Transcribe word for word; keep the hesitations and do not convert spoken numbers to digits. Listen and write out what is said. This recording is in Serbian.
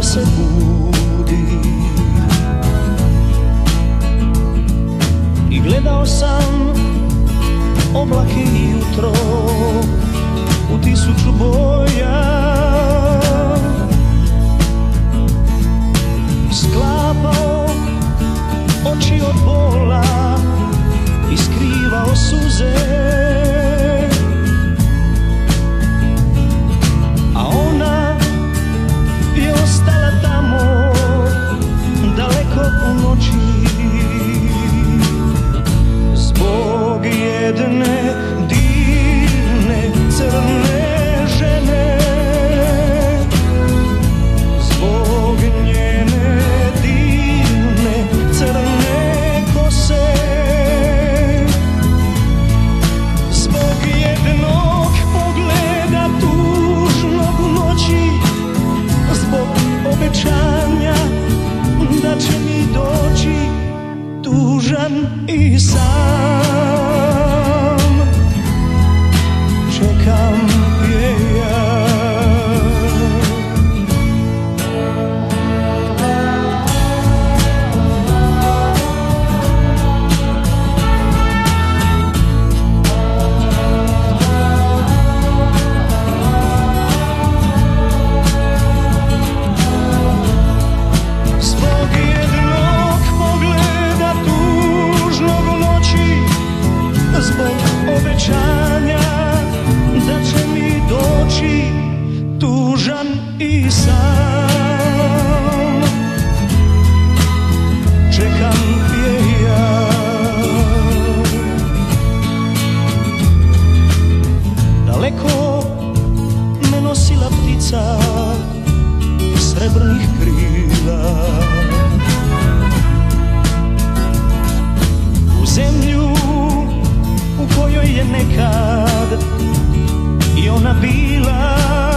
se budi. I gledao sam oblake i jutro u tisuću boja, sklapao oči od bola i skrivao suze, a ona je ostala tamo daleko u noći zbog jedne divne crne žene, zbog njene divne crne kose, zbog jednog pogleda tužnog u noći, zbog obećanja da će mi doći tužan i sam. Čekam je ja. Zbog jednog pogleda tužnog u noći, zbog obećanja da će mi doći tužan i sam. Čekam je ja. Daleko me nosila ptica srebrnih krila, u zemlju u kojoj je nekad i ona bila.